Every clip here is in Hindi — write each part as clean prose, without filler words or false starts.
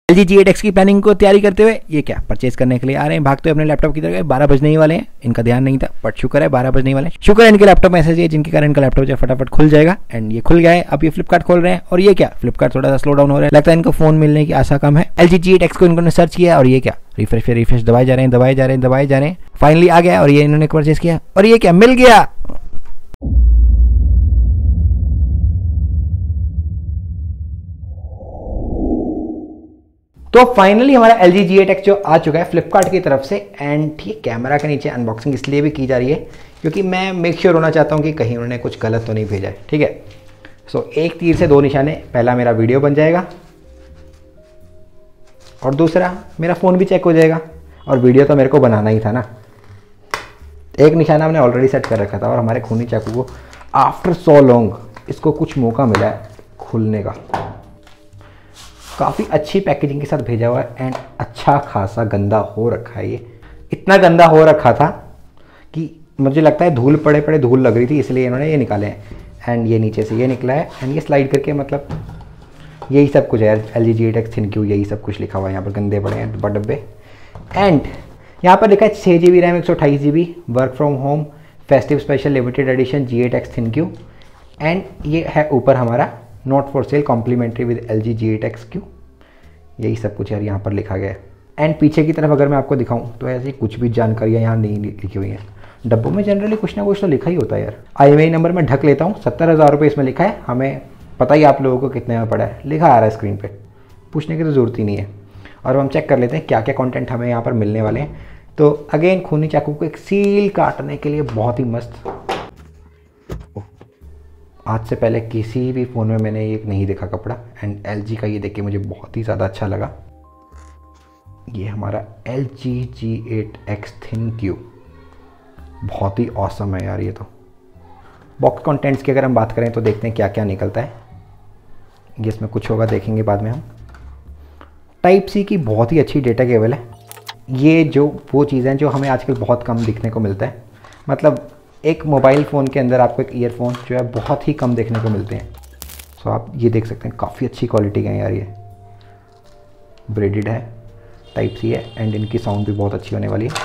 LG G8X की प्लानिंग को तैयारी करते हुए ये क्या परचेज करने के लिए आ रहे हैं, भागते हुए अपने लैपटॉप की तरफ। 12 बजने ही वाले हैं, इनका ध्यान नहीं था बट शुक्र है 12 बजने ही वाले हैं। शुक्र है इनके लैपटॉप में ऐसे है जिनके कारण इनका लैपटॉप जो फटाफट खुल जाएगा। एंड ये खुल गया है। अब ये फ्लिपकार्ट खोल रहे हैं और ये क्या फ्लिपकार्ट थोड़ा सा स्लो डाउन हो रहा है, लगता है इनको फोन मिलने की आशा कम है। LG G8X को इन्होंने सर्च किया और ये क्या रिफ्रेश दबाए जा रहे हैं, फाइनली आ गया और ये इन्होंने परचेज किया और ये क्या मिल गया। तो फाइनली हमारा LG G8X जो आ चुका है फ्लिपकार्ट की तरफ से। एंड ये कैमरा के नीचे अनबॉक्सिंग इसलिए भी की जा रही है क्योंकि मैं मेक श्योर होना चाहता हूँ कि कहीं उन्होंने कुछ गलत तो नहीं भेजा है। ठीक है, सो एक तीर से दो निशाने, पहला मेरा वीडियो बन जाएगा और दूसरा मेरा फ़ोन भी चेक हो जाएगा। और वीडियो तो मेरे को बनाना ही था ना, एक निशाना हमने ऑलरेडी सेट कर रखा था और हमारे खूनी चाकू को आफ्टर सो लॉन्ग इसको कुछ मौका मिला है खुलने का। काफ़ी अच्छी पैकेजिंग के साथ भेजा हुआ है एंड अच्छा खासा गंदा हो रखा है। ये इतना गंदा हो रखा था कि मुझे लगता है धूल पड़े धूल लग रही थी, इसलिए इन्होंने ये निकाले हैं। एंड ये नीचे से ये निकला है एंड ये स्लाइड करके, मतलब यही सब कुछ है यार। LG G8X थिनक्यू यही सब कुछ लिखा हुआ है। यहाँ पर गंदे पड़े हैं डब्बे। एंड यहाँ पर लिखा है 6 GB RAM 128 GB work from home festive special limited edition G8X ThinQ. And ये है ऊपर हमारा not for sale complimentary with LG G8X Q. यही सब कुछ यार यहाँ पर लिखा गया है। एंड पीछे की तरफ अगर मैं आपको दिखाऊं तो ऐसी कुछ भी जानकारियाँ यहाँ नहीं लिखी हुई हैं। डब्बों में जनरली कुछ ना कुछ तो लिखा ही होता है यार। IMEI नंबर में ढक लेता हूँ। 70,000 रुपये इसमें लिखा है। हमें पता ही आप लोगों को कितने में पड़ा है, लिखा आ रहा है स्क्रीन पे, पूछने की तो ज़रूरत ही नहीं है। और हम चेक कर लेते हैं क्या क्या कंटेंट हमें यहाँ पर मिलने वाले हैं। तो अगेन खूनी चाकू को एक सील काटने के लिए बहुत ही मस्त। आज से पहले किसी भी फ़ोन में मैंने ये नहीं देखा कपड़ा। एंड LG का ये देख के मुझे बहुत ही ज़्यादा अच्छा लगा। ये हमारा LG G8X थिनक्यू बहुत ही ऑसम है यार। ये तो बॉक्स कंटेंट्स की अगर हम बात करें तो देखते हैं क्या क्या निकलता है। ये इसमें कुछ होगा देखेंगे बाद में हम। Type-C की बहुत ही अच्छी डेटा केबल है। ये जो वो चीज़ें जो हमें आजकल बहुत कम दिखने को मिलता है, मतलब एक मोबाइल फ़ोन के अंदर आपको एक ईयरफोन जो है बहुत ही कम देखने को मिलते हैं। सो आप ये देख सकते हैं काफ़ी अच्छी क्वालिटी के हैं यार। ये ब्रेडेड है, Type-C है एंड इनकी साउंड भी बहुत अच्छी होने वाली है।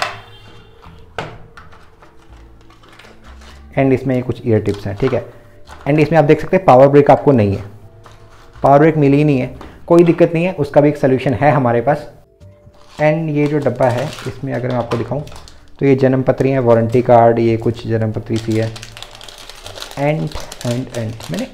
एंड इसमें कुछ ईयर टिप्स हैं, ठीक है। एंड इसमें आप देख सकते हैं पावर ब्रेक आपको नहीं है, पावर ब्रेक मिली ही नहीं है। कोई दिक्कत नहीं है, उसका भी एक सोल्यूशन है हमारे पास। एंड ये जो डब्बा है इसमें अगर मैं आपको दिखाऊं तो ये जन्म पत्री है, वारंटी कार्ड, ये कुछ जन्म पत्री सी है। एंड मैंने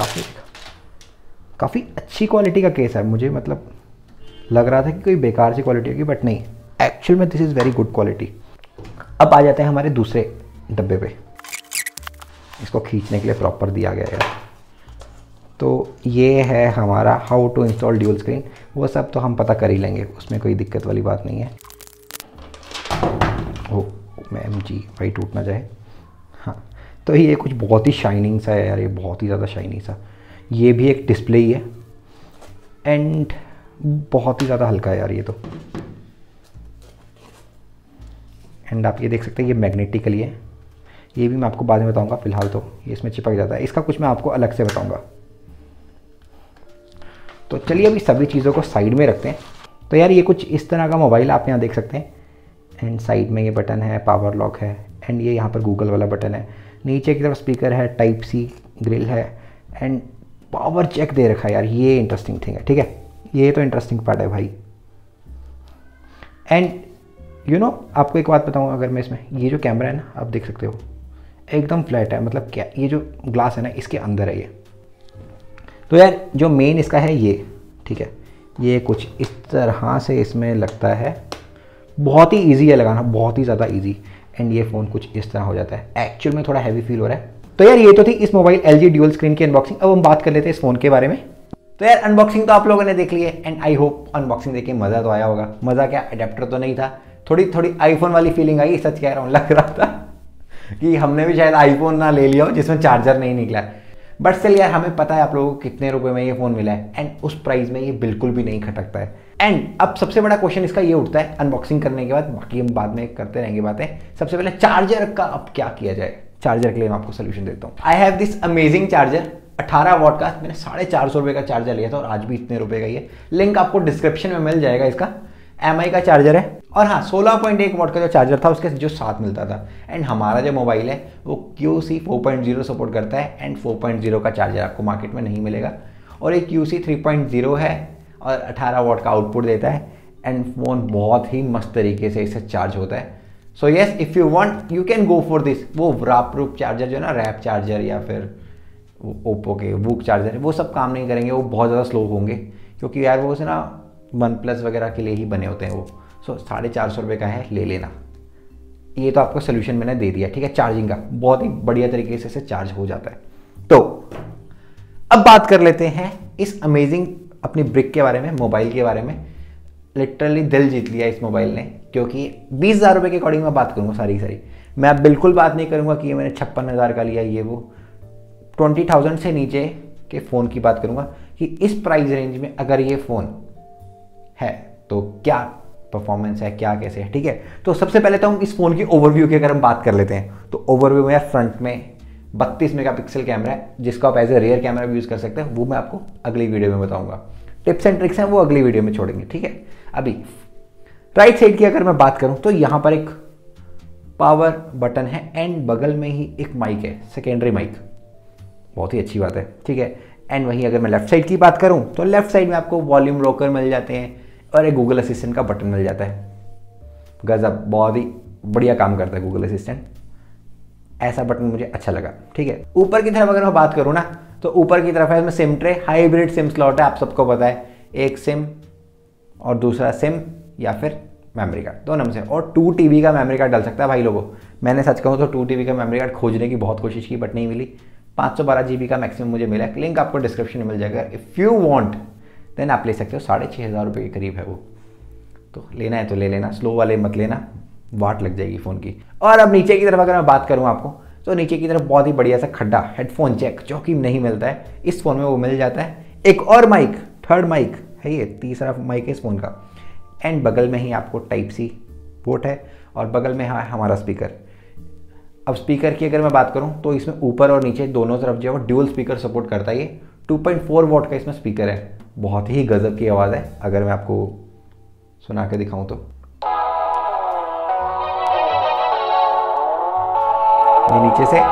काफ़ी अच्छी क्वालिटी का केस है। मुझे मतलब लग रहा था कि कोई बेकार सी क्वालिटी होगी बट नहीं, एक्चुअल में this is very good quality. अब आ जाते हैं हमारे दूसरे डब्बे पे। इसको खींचने के लिए प्रॉपर दिया गया है। तो ये है हमारा how to install dual screen. वो सब तो हम पता कर ही लेंगे, उसमें कोई दिक्कत वाली बात नहीं है। MG भाई टूट ना जाए। हाँ, तो ये कुछ बहुत ही शाइनिंग सा है यार, ये बहुत ही ज़्यादा शाइनिंग सा। ये भी एक डिस्प्ले ही है एंड बहुत ही ज़्यादा हल्का है यार ये तो। एंड आप ये देख सकते हैं ये मैग्नेटिकली है। ये भी मैं आपको बाद में बताऊंगा, फिलहाल तो ये इसमें चिपक जाता है। इसका कुछ मैं आपको अलग से बताऊंगा। तो चलिए अभी सभी चीज़ों को साइड में रखते हैं। तो यार ये कुछ इस तरह का मोबाइल आप यहाँ देख सकते हैं। एंड साइड में ये बटन है, पावर लॉक है एंड ये यहाँ पर गूगल वाला बटन है। नीचे की तरफ स्पीकर है, Type-C ग्रिल है एंड पावर चेक दे रखा है यार। ये इंटरेस्टिंग थिंग है, ठीक है, ये तो इंटरेस्टिंग पार्ट है भाई। एंड यू नो आपको एक बात बताऊँ, अगर मैं इसमें ये जो कैमरा है ना आप देख सकते हो एकदम फ्लैट है, मतलब क्या ये जो ग्लास है ना इसके अंदर है ये। तो यार जो मेन इसका है ये, ठीक है, ये कुछ इस तरह से इसमें लगता है। बहुत ही इजी है लगाना, बहुत ही ज़्यादा इजी। एंड ये फ़ोन कुछ इस तरह हो जाता है। एक्चुअल में थोड़ा हैवी फील हो रहा है। तो यार ये तो थी इस मोबाइल LG ड्यूल स्क्रीन की अनबॉक्सिंग। अब हम बात कर लेते हैं इस फ़ोन के बारे में। तो यार अनबॉक्सिंग तो आप लोगों ने देख ली है एंड आई होप अनबॉक्सिंग देख के मज़ा तो आया होगा। मज़ा क्या, अडेप्टर तो नहीं था, थोड़ी आईफोन वाली फीलिंग आई। सच कह रहा हूँ, लग रहा था कि हमने भी शायद आईफोन ना ले लिया हो जिसमें चार्जर नहीं निकला है। बट स्टिल यार हमें पता है आप लोगों को कितने रुपए में ये फ़ोन मिला है एंड उस प्राइस में ये बिल्कुल भी नहीं खटकता है। एंड अब सबसे बड़ा क्वेश्चन इसका ये उठता है अनबॉक्सिंग करने के बाद, बाकी हम बाद में करते रहेंगे बातें। सबसे पहले चार्जर का अब क्या किया जाए। चार्जर के लिए मैं आपको सोल्यूशन देता हूँ। I have this amazing charger 18 watt का मैंने 450 रुपये का चार्जर लिया था और आज भी इतने रुपए का ही है। लिंक आपको डिस्क्रिप्शन में मिल जाएगा। इसका MI का चार्जर है और हाँ 16.1 वॉट का जो चार्जर था उसके जो साथ मिलता था। एंड हमारा जो मोबाइल है वो QC 4.0 सपोर्ट करता है एंड 4.0 का चार्जर आपको मार्केट में नहीं मिलेगा। और एक QC 3.0 है और 18 वॉट का आउटपुट देता है एंड फ़ोन बहुत ही मस्त तरीके से इससे चार्ज होता है। So yes, if you want you can go for this. वो रैप प्रूफ चार्जर जो है ना, रैप चार्जर या फिर ओप्पो के वूक चार्जर, वो सब काम नहीं करेंगे, वो बहुत ज़्यादा स्लो होंगे क्योंकि यार वो से ना OnePlus वगैरह के लिए ही बने होते हैं वो। सो 450 रुपये का है, ले लेना। ये तो आपको सोल्यूशन मैंने दे दिया, ठीक है। चार्जिंग का बहुत ही बढ़िया तरीके से चार्ज हो जाता है। तो अब बात कर लेते हैं इस अमेजिंग अपनी ब्रिक के बारे में, मोबाइल के बारे में। लिटरली दिल जीत लिया इस मोबाइल ने, क्योंकि 20,000 रुपये के अकॉर्डिंग मैं बात करूँगा सारी। मैं बिल्कुल बात नहीं करूँगा कि ये मैंने 56,000 का लिया ये वो। 20,000 से नीचे के फ़ोन की बात करूँगा कि इस प्राइस रेंज में अगर ये फ़ोन है तो क्या परफॉर्मेंस है, क्या कैसे है, ठीक है। तो सबसे पहले तो हम इस फ़ोन की ओवरव्यू की अगर हम बात कर लेते हैं तो ओवरव्यू में यार फ्रंट में 32 मेगापिक्सल कैमरा है जिसको आप एज ए रियर कैमरा भी यूज़ कर सकते हैं। वो मैं आपको अगली वीडियो में बताऊँगा। टिप्स एंड ट्रिक्स हैं वो अगली वीडियो में छोड़ेंगे, ठीक है। अभी राइट साइड की अगर मैं बात करूँ तो यहाँ पर एक पावर बटन है एंड बगल में ही एक माइक है, सेकेंडरी माइक, बहुत ही अच्छी बात है, ठीक है। एंड वहीं अगर मैं लेफ्ट साइड की बात करूं तो लेफ्ट साइड में आपको वॉल्यूम रोकर मिल जाते हैं और एक गूगल असिस्टेंट का बटन मिल जाता है। गजब, बहुत ही बढ़िया काम करता है गूगल असिस्टेंट। ऐसा बटन मुझे अच्छा लगा, ठीक है। ऊपर की तरफ अगर मैं बात करूं ना तो ऊपर की तरफ है इसमें SIM tray, hybrid SIM slot है, आप सबको पता है। एक सिम और दूसरा सिम या फिर मेमोरी कार्ड, दोनों में से। और 2 TB का मेमोरी कार्ड डल सकता है भाई लोगों। मैंने सच कहूँ तो 2 TB का मेमोरी कार्ड खोजने की बहुत कोशिश की बट नहीं मिली। 512 GB का मैक्सिमम मुझे मिला। लिंक आपको डिस्क्रिप्शन में मिल जाएगा। इफ़ यू वांट देन आप ले सकते हो। 6,500 रुपये के करीब है वो। तो लेना है तो ले लेना, स्लो वाले मत लेना, वाट लग जाएगी फ़ोन की। और अब नीचे की तरफ अगर मैं बात करूँ आपको तो नीचे की तरफ बहुत ही बढ़िया सा खड्डा हेडफोन जैक जो कि नहीं मिलता है इस फ़ोन में, वो मिल जाता है। एक और माइक, थर्ड माइक है ये, तीसरा माइक है इस फ़ोन का। एंड बगल में ही आपको Type-C पोर्ट है और बगल में है हमारा स्पीकर। अब स्पीकर की अगर मैं बात करूं तो इसमें ऊपर और नीचे दोनों तरफ जो है वो ड्यूल स्पीकर सपोर्ट करता है। ये 2.4 वॉट का इसमें स्पीकर है, बहुत ही गजब की आवाज़ है। अगर मैं आपको सुना के दिखाऊं तो ये नीचे से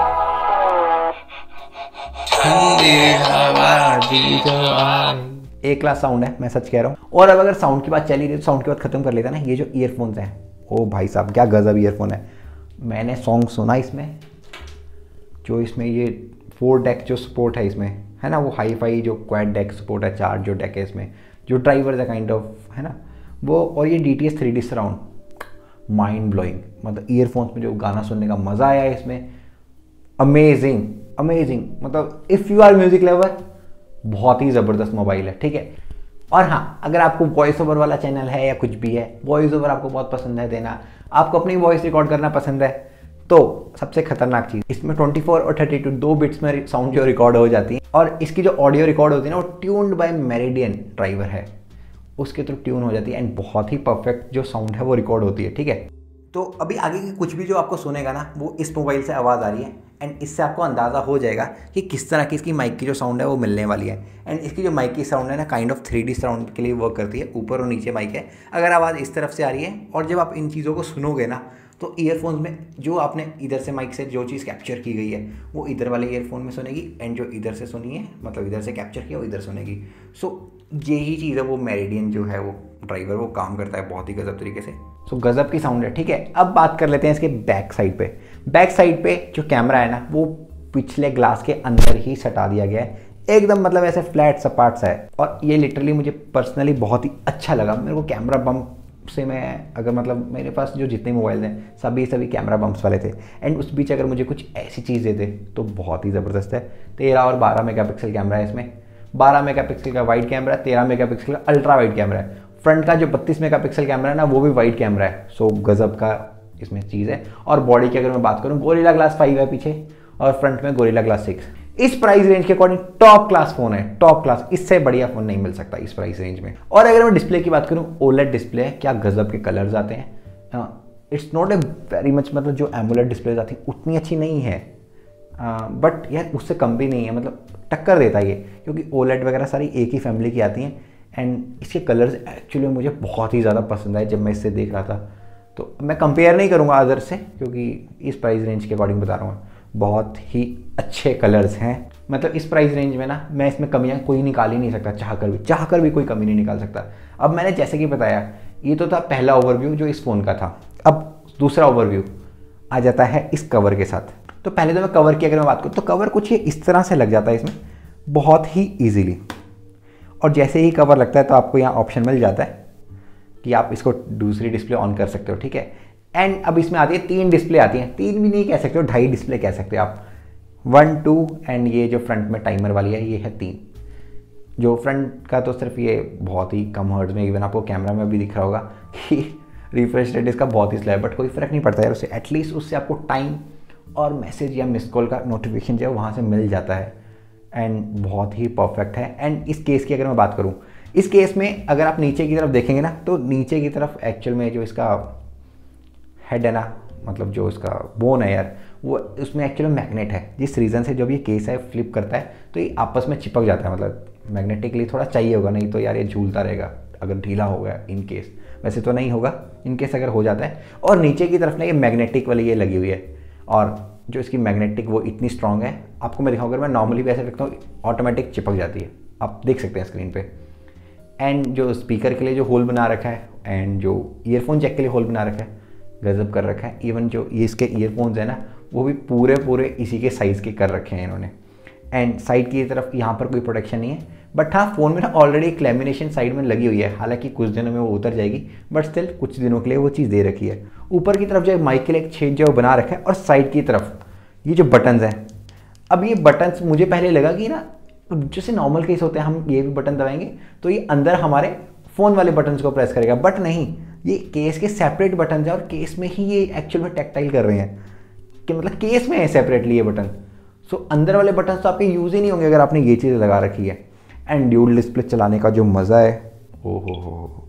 एक क्लास साउंड है, मैं सच कह रहा हूँ। और अब अगर साउंड की बात चली रही तो साउंड की बात खत्म कर लेता ना। ये जो ईयरफोन्स हैं, ओ भाई साहब क्या गजब ईयरफोन है। मैंने सॉन्ग सुना इसमें, जो इसमें ये 4 डेक जो सपोर्ट है इसमें, है ना, वो हाई फाई जो क्वाड डेक सपोर्ट है, 4 जो डेक है इसमें, जो ड्राइवर है काइंड ऑफ, है ना वो। और ये DTS 3D surround, mind blowing. मतलब ईयरफोन्स में जो गाना सुनने का मज़ा आया है इसमें, अमेजिंग अमेजिंग। मतलब if you are music lover, बहुत ही ज़बरदस्त मोबाइल है, ठीक है। और हाँ, अगर आपको वॉइस ओवर वाला चैनल है या कुछ भी है, वॉइस ओवर आपको बहुत पसंद है देना, आपको अपनी वॉइस रिकॉर्ड करना पसंद है, तो सबसे खतरनाक चीज़ इसमें 24 और 32 2 बिट्स में साउंड जो रिकॉर्ड हो जाती है। और इसकी जो ऑडियो रिकॉर्ड होती है ना, वो ट्यून्ड बाय मेरिडियन ड्राइवर है, उसके थ्रू ट्यून हो जाती है एंड बहुत ही परफेक्ट जो साउंड है वो रिकॉर्ड होती है, ठीक है। तो अभी आगे की कुछ भी जो आपको सुनेगा ना वो इस मोबाइल से आवाज़ आ रही है एंड इससे आपको अंदाज़ा हो जाएगा कि किस तरह की इसकी माइक की जो साउंड है वो मिलने वाली है। एंड इसकी जो माइक की साउंड है ना काइंड ऑफ 3D साउंड के लिए वर्क करती है। ऊपर और नीचे माइक है। अगर आवाज़ इस तरफ से आ रही है और जब आप इन चीज़ों को सुनोगे ना तो ईयरफोन्स में जो आपने इधर से माइक से जो चीज़ कैप्चर की गई है वो इधर वाले ईयरफोन में सुनेगी एंड जो इधर से सुनी है, मतलब इधर से कैप्चर किया वो इधर सुनेगी। सो यही चीज़ है, वो मेरिडियन जो है वो ड्राइवर वो काम करता है बहुत ही गजब तरीके से। सो गजब की साउंड है, ठीक है। अब बात कर लेते हैं इसके बैक साइड पे। बैक साइड पे जो कैमरा है ना वो पिछले ग्लास के अंदर ही सटा दिया गया है, एकदम मतलब ऐसे फ्लैट सपाट सा है। और ये लिटरली मुझे पर्सनली बहुत ही अच्छा लगा। मेरे को कैमरा बम्प से मैं अगर मतलब मेरे पास जो जितने मोबाइल हैं सभी कैमरा बम्प्स वाले थे एंड उस बीच अगर मुझे कुछ ऐसी चीज़ देते तो बहुत ही ज़बरदस्त है। 13 और 12 मेगापिक्सल कैमरा है इसमें। 12 मेगापिक्सल का वाइड कैमरा, 13 मेगापिक्सल का अल्ट्रा वाइड कैमरा है। फ्रंट का जो 32 मेगापिक्सल कैमरा है ना वो भी वाइड कैमरा है। सो गजब का इसमें चीज़ है। और बॉडी की अगर मैं बात करूँ, गोरिल्ला ग्लास 5 है पीछे और फ्रंट में गोरिल्ला ग्लास 6। इस प्राइस रेंज के अकॉर्डिंग टॉप क्लास फोन है, टॉप क्लास। इससे बढ़िया फोन नहीं मिल सकता इस प्राइस रेंज में। और अगर मैं डिस्प्ले की बात करूं, OLED डिस्प्ले है, क्या गजब के कलर्स आते हैं। It's not a very much, मतलब जो AMOLED डिस्प्ले आती है उतनी अच्छी नहीं है, बट यार उससे कम भी नहीं है। मतलब टक्कर देता है ये, क्योंकि ओलेड वगैरह सारी एक ही फैमिली की आती हैं। एंड इसके कलर्स एक्चुअली मुझे बहुत ही ज़्यादा पसंद आए जब मैं इससे देख रहा था। तो मैं कंपेयर नहीं करूँगा अदर से, क्योंकि इस प्राइस रेंज के अकॉर्डिंग बता रहा हूँ, बहुत ही अच्छे कलर्स हैं। मतलब इस प्राइस रेंज में ना मैं इसमें कमियां कोई निकाल ही नहीं सकता, चाहकर भी कोई कमी नहीं निकाल सकता। अब मैंने जैसे कि बताया, ये तो था पहला ओवरव्यू जो इस फ़ोन का था। अब दूसरा ओवरव्यू आ जाता है इस कवर के साथ। तो पहले तो मैं कवर की अगर मैं बात करूँ तो कवर कुछ ये इस तरह से लग जाता है इसमें बहुत ही ईजीली। और जैसे ही कवर लगता है तो आपको यहाँ ऑप्शन मिल जाता है कि आप इसको दूसरी डिस्प्ले ऑन कर सकते हो, ठीक है। एंड अब इसमें आती है 3 डिस्प्ले आती हैं, 3 भी नहीं कह सकते हो, 2.5 डिस्प्ले कह सकते हो आप, 1, 2 एंड ये जो फ्रंट में टाइमर वाली है ये है 3। जो फ्रंट का तो सिर्फ ये बहुत ही कम हर्ट्ज में, इवन आपको कैमरा में भी दिख रहा होगा कि रिफ्रेश रेट इसका बहुत ही स्लो है, बट कोई फ़र्क नहीं पड़ता यार उससे। एटलीस्ट उससे आपको टाइम और मैसेज या मिस कॉल का नोटिफिकेशन जो है वहाँ से मिल जाता है। एंड बहुत ही परफेक्ट है। एंड इस केस की अगर मैं बात करूँ, इस केस में अगर आप नीचे की तरफ देखेंगे ना, तो नीचे की तरफ एक्चुअल में जो इसका हेड है ना, मतलब जो इसका बोन है यार, वो उसमें एक्चुअली मैग्नेट है। जिस रीज़न से जब ये केस है फ्लिप करता है तो ये आपस में चिपक जाता है। मतलब मैग्नेटिकली थोड़ा चाहिए होगा, नहीं तो यार ये झूलता रहेगा अगर ढीला हो गया इन केस। वैसे तो नहीं होगा, इन केस अगर हो जाता है। और नीचे की तरफ ना ये मैग्नेटिक वाली ये लगी हुई है, और जो इसकी मैग्नेटिक वो इतनी स्ट्रॉन्ग है, आपको मैं दिखाऊँ अगर मैं नॉर्मली भी ऐसे रखता हूँ ऑटोमेटिक चिपक जाती है, आप देख सकते हैं स्क्रीन पे। एंड जो स्पीकर के लिए जो होल बना रखा है एंड जो ईयरफोन जैक के लिए होल बना रखा है, गजब कर रखा है। इवन जो ये इसके ईयरफोन्स है ना, वो भी पूरे इसी के साइज़ के कर रखे हैं इन्होंने। एंड साइड की तरफ यहाँ पर कोई प्रोटेक्शन नहीं है, बट हाँ फ़ोन में ना ऑलरेडी एक लैमिनेशन साइड में लगी हुई है। हालांकि कुछ दिनों में वो उतर जाएगी, बट स्टिल कुछ दिनों के लिए वो चीज़ दे रखी है। ऊपर की तरफ जो माइक के लिए एक छेद जो बना रखा है, और साइड की तरफ ये जो बटन्स हैं, अब ये बटन्स मुझे पहले लगा कि ना जैसे नॉर्मल केस होते हैं हम ये भी बटन दबाएंगे तो ये अंदर हमारे फ़ोन वाले बटन्स को प्रेस करेगा, बट नहीं, ये केस के सेपरेट बटन है और केस में ही ये एक्चुअल में टैक्टाइल कर रहे हैं कि मतलब केस में है सेपरेटली ये बटन। सो अंदर वाले बटन तो आपके यूज़ ही नहीं होंगे अगर आपने ये चीज़ लगा रखी है। एंड ड्यूल डिस्प्ले चलाने का जो मज़ा है, ओ हो।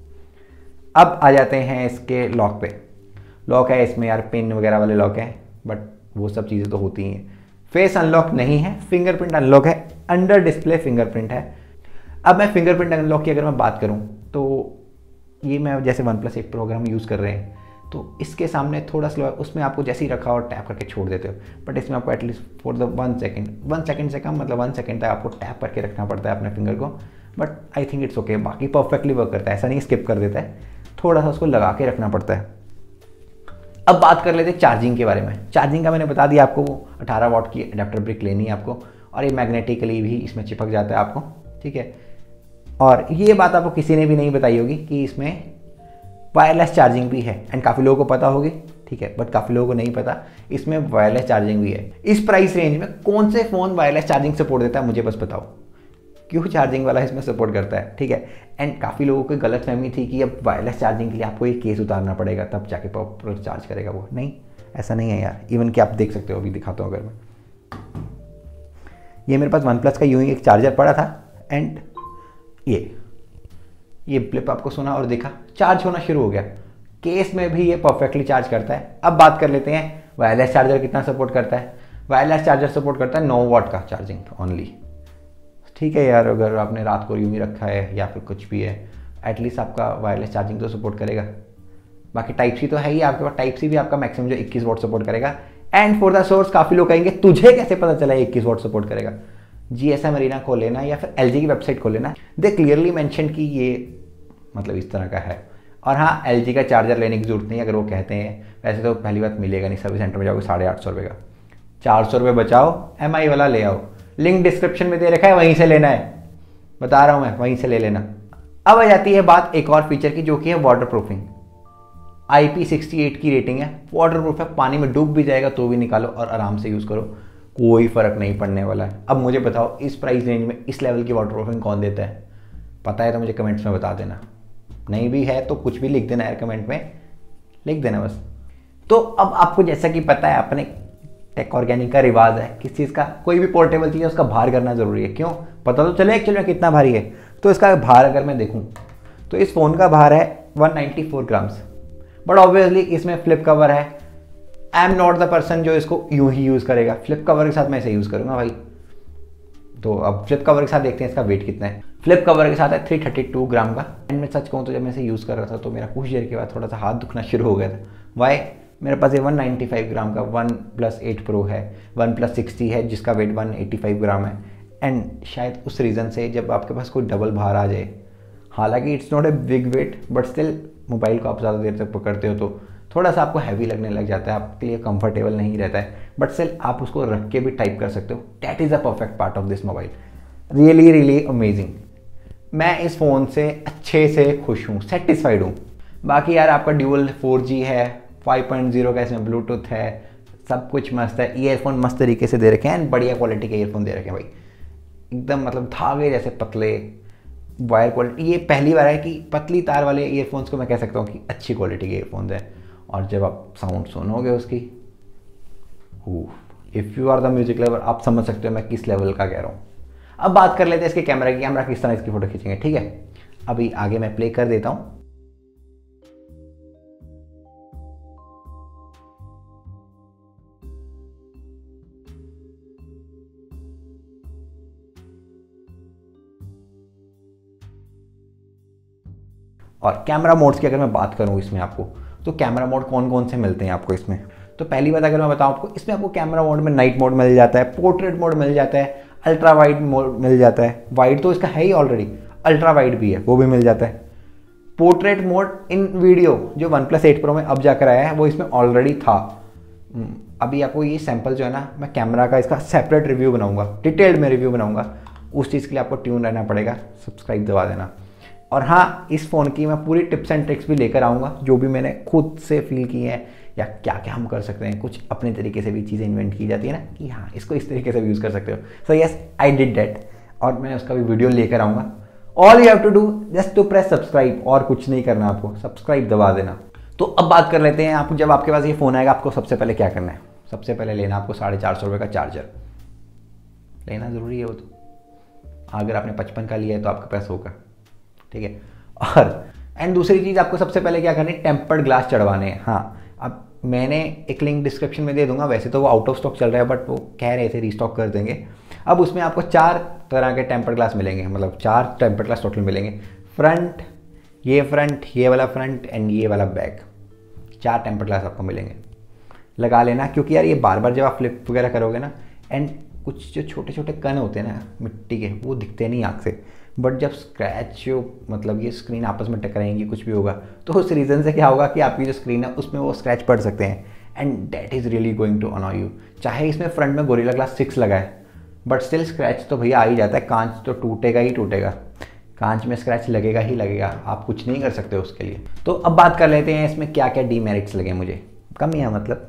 अब आ जाते हैं इसके लॉक पे। लॉक है इसमें यार, पिन वगैरह वाले लॉक हैं, बट वो सब चीज़ें तो होती हैं। फेस अनलॉक नहीं है, फिंगरप्रिंट अनलॉक है, अंडर डिस्प्ले फिंगरप्रिंट है। अब मैं फिंगरप्रिंट अनलॉक की अगर मैं बात करूं तो ये मैं जैसे OnePlus 8 Pro अगर हम यूज़ कर रहे हैं तो इसके सामने थोड़ा स्लो है, उसमें आपको जैसे ही रखा और टैप करके छोड़ देते हो। बट इसमें आपको एटलीस्ट फॉर द 1 सेकेंड से कम, मतलब 1 सेकेंड तक आपको टैप करके रखना पड़ता है अपने फिंगर को। But I think it's okay, बाकी परफेक्टली वर्क करता है, ऐसा नहीं स्किप कर देता है, थोड़ा सा उसको लगा के रखना पड़ता है। अब बात कर लेते हैं चार्जिंग के बारे में। चार्जिंग का मैंने बता दिया आपको, वो 18 वाट की अडेप्टर ब्रिक लेनी है आपको, और ये मैग्नेटिकली भी इसमें चिपक जाता है आपको, ठीक है। और ये बात आपको किसी ने भी नहीं बताई होगी कि इसमें वायरलेस चार्जिंग भी है। एंड काफ़ी लोगों को पता होगी, ठीक है, बट काफ़ी लोगों को नहीं पता इसमें वायरलेस चार्जिंग भी है। इस प्राइस रेंज में कौन से फ़ोन वायरलेस चार्जिंग सपोर्ट देता है मुझे बस बताओ, क्यों चार्जिंग वाला इसमें सपोर्ट करता है, ठीक है। एंड काफ़ी लोगों को गलतफहमी थी कि अब वायरलेस चार्जिंग के लिए आपको ये केस उतारना पड़ेगा तब जाके प्रॉपर चार्ज करेगा वो। नहीं, ऐसा नहीं है यार। इवन कि आप देख सकते हो, अभी दिखाता हूँ अगर मैं, ये मेरे पास OnePlus का यूं ही एक चार्जर पड़ा था, एंड ये ब्लिप आपको सुना और दिखा, चार्ज होना शुरू हो गया। केस में भी ये परफेक्टली चार्ज करता है। अब बात कर लेते हैं वायरलेस चार्जर कितना सपोर्ट करता है। वायरलेस चार्जर सपोर्ट करता है 9 वाट का चार्जिंग ओनली, ठीक है यार। अगर आपने रात को यूं ही रखा है या फिर कुछ भी है, एटलीस्ट आपका वायरलेस चार्जिंग तो सपोर्ट करेगा। बाकी टाइप सी तो है ही आपके पास, टाइप सी भी आपका मैक्सिमम जो 21 वाट सपोर्ट करेगा। एंड फॉर द सोर्स, काफ़ी लोग कहेंगे तुझे कैसे पता चला 21 वाट सपोर्ट करेगा। GSM अरीना खोल लेना या फिर LG की वेबसाइट खोल लेना, दे क्लियरली मेंशन कि ये मतलब इस तरह का है। और हाँ, LG का चार्जर लेने की जरूरत नहीं अगर वो कहते हैं, वैसे तो पहली बात मिलेगा नहीं, सर्विस सेंटर में जाओगे 850 रुपये का, 400 रुपये बचाओ, MI वाला ले आओ, लिंक डिस्क्रिप्शन में दे रखा है, वहीं से लेना है, बता रहा हूँ मैं, वहीं से ले लेना। अब आ जाती है बात एक और फीचर की, जो कि है वाटर प्रूफिंग। IP68 की रेटिंग है, वाटर प्रूफ है, पानी में डूब भी जाएगा तो भी निकालो और आराम से यूज़ करो, कोई फ़र्क नहीं पड़ने वाला है। अब मुझे बताओ इस प्राइस रेंज में इस लेवल की वाटर प्रूफिंग कौन देता है? पता है तो मुझे कमेंट्स में बता देना, नहीं भी है तो कुछ भी लिख देना यार, कमेंट में लिख देना बस। तो अब आपको जैसा कि पता है, अपने टेक ऑर्गेनिक का रिवाज है, किस चीज़ का, कोई भी पोर्टेबल चीज़ है उसका भार करना ज़रूरी है। क्यों? पता तो चले एक्चुअली में कितना भारी है। तो इसका भार अगर मैं देखूँ तो इस फ़ोन का भार है 194 ग्राम्स, बट ऑब्वियसली इसमें फ्लिप कवर है। I am not the person जो इसको यूं ही यूज़ करेगा, फ्लिप कवर के साथ मैं इसे यूज़ करूँगा भाई। तो अब फ्लिप कवर के साथ देखते हैं इसका वेट कितना है। फ्लिप कवर के साथ है 332 ग्राम का। एंड मैं सच कहूँ तो जब मैं इसे यूज़ कर रहा था तो मेरा कुछ देर के बाद थोड़ा सा हाथ दुखना शुरू हो गया था। वाई? मेरे पास ये 195 ग्राम का OnePlus 8 Pro है, OnePlus 6T है जिसका वेट 185 ग्राम है। एंड शायद उस रीज़न से जब आपके पास कोई डबल भार आ जाए, हालांकि it's not a big weight but still mobile को आप ज़्यादा देर तक पकड़ते हो तो थोड़ा सा आपको हैवी लगने लग जाता है, आपके लिए कंफर्टेबल नहीं रहता है। बट स्टिल आप उसको रख के भी टाइप कर सकते हो। That is a perfect part of this mobile. Really really amazing. मैं इस फ़ोन से अच्छे से खुश हूँ, सेटिस्फाइड हूँ। बाकी यार आपका ड्यूअल 4G है, 5.0 का इसमें ब्लूटूथ है, सब कुछ मस्त है। ईयरफोन मस्त तरीके से दे रखे हैं एंड बढ़िया क्वालिटी के ईयरफोन दे रखे हैं भाई, एकदम मतलब धागे जैसे पतले वायर क्वालिटी। ये पहली बार है कि पतली तार वाले ईयरफोन्स को मैं कह सकता हूँ कि अच्छी क्वालिटी के ईयरफोन्स हैं। और जब आप साउंड सुनोगे उसकी, if you are the music level, आप समझ सकते हो मैं किस लेवल का कह रहा हूँ। अब बात कर लेते हैं इसके कैमरा की, कैमरा किस तरह इसकी फ़ोटो खींचेंगे। ठीक है, अभी आगे मैं प्ले कर देता हूँ। और कैमरा मोड्स की अगर मैं बात करूँ इसमें आपको, तो कैमरा मोड कौन कौन से मिलते हैं आपको इसमें। तो पहली बात अगर मैं बताऊँ आपको, इसमें आपको कैमरा मोड में नाइट मोड मिल जाता है, पोर्ट्रेट मोड मिल जाता है, अल्ट्रा वाइड मोड मिल जाता है। वाइड तो इसका है ही ऑलरेडी, अल्ट्रा वाइड भी है, वो भी मिल जाता है। पोर्ट्रेट मोड इन वीडियो जो OnePlus 8 Pro में अब जाकर आया है वो इसमें ऑलरेडी था। अभी आपको ये सैंपल जो है ना, मैं कैमरा का इसका सेपरेट रिव्यू बनाऊंगा, डिटेल्ड में रिव्यू बनाऊंगा। उस चीज़ के लिए आपको ट्यून रहना पड़ेगा, सब्सक्राइब दबा देना। और हाँ, इस फ़ोन की मैं पूरी टिप्स एंड ट्रिक्स भी लेकर आऊँगा, जो भी मैंने खुद से फील की है या क्या क्या हम कर सकते हैं। कुछ अपने तरीके से भी चीज़ें इन्वेंट की जाती है ना कि हाँ इसको इस तरीके से भी यूज़ कर सकते हो। So yes, I did that, और मैं उसका भी वीडियो लेकर आऊँगा। All you have to do just to press subscribe, और कुछ नहीं करना आपको, सब्सक्राइब दबा देना। तो अब बात कर लेते हैं, आप जब आपके पास ये फ़ोन आएगा आपको सबसे पहले क्या करना है। सबसे पहले लेना आपको 450 रुपये का चार्जर लेना ज़रूरी है। वो तो अगर आपने 55 का लिया है तो आपके पास होगा, ठीक है। और एंड दूसरी चीज़ आपको सबसे पहले क्या करनी है, टेम्पर्ड ग्लास चढ़वाने हैं। हाँ, अब मैंने एक लिंक डिस्क्रिप्शन में दे दूंगा, वैसे तो वो आउट ऑफ स्टॉक चल रहा है बट वो कह रहे थे रीस्टॉक कर देंगे। अब उसमें आपको 4 तरह के टेम्पर्ड ग्लास मिलेंगे, मतलब 4 टेम्पर्ड ग्लास टोटल मिलेंगे। फ्रंट, ये वाला फ्रंट एंड ये वाला बैक, 4 टेम्पर्ड ग्लास आपको मिलेंगे। लगा लेना, क्योंकि यार ये बार बार जब आप फ्लिप वगैरह करोगे ना, एंड कुछ जो छोटे छोटे कण होते हैं ना मिट्टी के, वो दिखते नहीं आँख से, बट जब स्क्रैच मतलब ये स्क्रीन आपस में टकराएंगी, कुछ भी होगा, तो उस रीज़न से क्या होगा कि आपकी जो स्क्रीन है उसमें वो स्क्रैच पड़ सकते हैं and that is really going to annoy you. चाहे इसमें फ्रंट में गोरिल्ला ग्लास 6 लगा है बट स्टिल स्क्रैच तो भैया आ ही जाता है। कांच तो टूटेगा ही टूटेगा, कांच में स्क्रैच लगेगा ही लगेगा, आप कुछ नहीं कर सकते उसके लिए। तो अब बात कर लेते हैं इसमें क्या क्या डीमेरिट्स लगे मुझे, कमियाँ मतलब।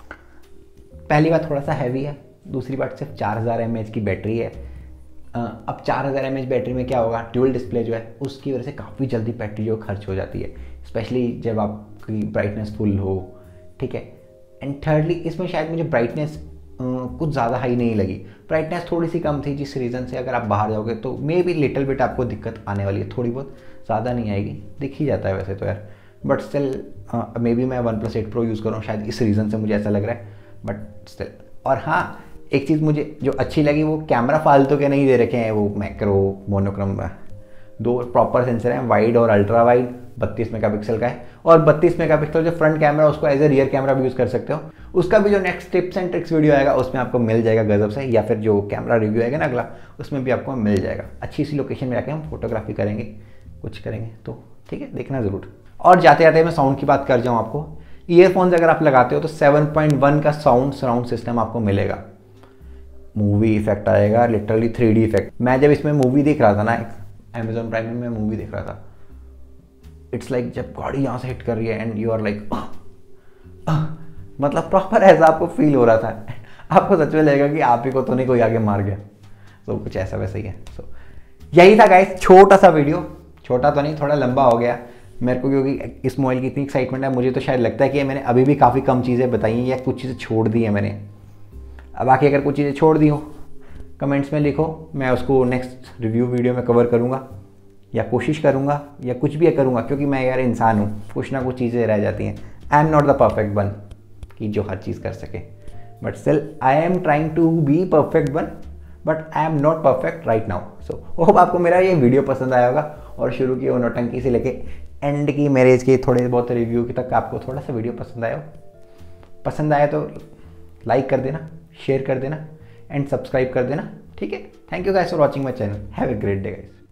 पहली बात थोड़ा सा हैवी है, दूसरी बात सिर्फ 4000 mAh की बैटरी है। अब 4000 mAh बैटरी में क्या होगा, ड्यूल डिस्प्ले जो है उसकी वजह से काफ़ी जल्दी बैटरी जो खर्च हो जाती है, स्पेशली जब आपकी ब्राइटनेस फुल हो, ठीक है। एंड थर्डली इसमें शायद मुझे ब्राइटनेस कुछ ज़्यादा हाई नहीं लगी, ब्राइटनेस थोड़ी सी कम थी, जिस रीज़न से अगर आप बाहर जाओगे तो मे बी लिटिल बिट आपको दिक्कत आने वाली है, थोड़ी बहुत, ज़्यादा नहीं आएगी, दिख ही जाता है वैसे तो यार। बट स्टिल मे बी मैं OnePlus 8 Pro यूज़ करूँ, शायद इस रीज़न से मुझे ऐसा लग रहा है, बट स्टिल। और हाँ, एक चीज़ मुझे जो अच्छी लगी, वो कैमरा फालतू के नहीं दे रखे हैं, वो मैक्रो मोनोक्रोम, 2 प्रॉपर सेंसर हैं, वाइड और अल्ट्रा वाइड, 32 मेगापिक्सल का है। और 32 मेगापिक्सल जो फ्रंट कैमरा उसको एज ए रियर कैमरा भी यूज़ कर सकते हो। उसका भी जो next tips and tricks video आएगा उसमें आपको मिल जाएगा गजब से, या फिर जो कैमरा रिव्यू आएगा ना अगला, उसमें भी आपको मिल जाएगा। अच्छी सी लोकेशन में जाके हम फोटोग्राफी करेंगे, कुछ करेंगे, तो ठीक है, देखना ज़रूर। और जाते जाते मैं साउंड की बात कर जाऊँ आपको, ईयरफोन्स अगर आप लगाते हो तो 7.1 का सराउंड सिस्टम आपको मिलेगा। मूवी इफेक्ट आएगा, लिटरली 3D इफेक्ट। मैं जब इसमें मूवी देख रहा था ना, Amazon प्राइम में मैं मूवी देख रहा था, इट्स लाइक जब गाड़ी यहाँ से हिट कर रही है एंड यू आर लाइक, मतलब प्रॉपर ऐसा आपको फील हो रहा था, आपको सच में लगेगा कि आप ही को तो नहीं कोई आगे मार गया। तो कुछ ऐसा वैसा ही है। सो यही था गाइस, छोटा सा वीडियो, छोटा तो नहीं, थोड़ा लंबा हो गया मेरे को, क्योंकि इस मोबाइल की इतनी एक्साइटमेंट है। मुझे तो शायद लगता है कि मैंने अभी भी काफ़ी कम चीज़ें बताई हैं या कुछ चीज़ें छोड़ दी हैं मैंने। अब बाकी अगर कुछ चीज़ें छोड़ दी हो कमेंट्स में लिखो, मैं उसको नेक्स्ट रिव्यू वीडियो में कवर करूँगा, या कोशिश करूँगा, या कुछ भी करूँगा, क्योंकि मैं यार इंसान हूँ, कुछ ना कुछ चीज़ें रह जाती हैं। I am not the perfect one कि जो हर चीज़ कर सके, but still I am trying to be perfect one, but I am not perfect right now. So hope आपको मेरा ये वीडियो पसंद आया होगा, और शुरू की वो नौटंकी से लेके एंड की मैरिज की थोड़े बहुत रिव्यू की तक आपको थोड़ा सा वीडियो पसंद आया हो। पसंद आया तो लाइक कर देना, शेयर कर देना एंड सब्सक्राइब कर देना, ठीक है। Thank you guys for watching my channel. Have a great day guys.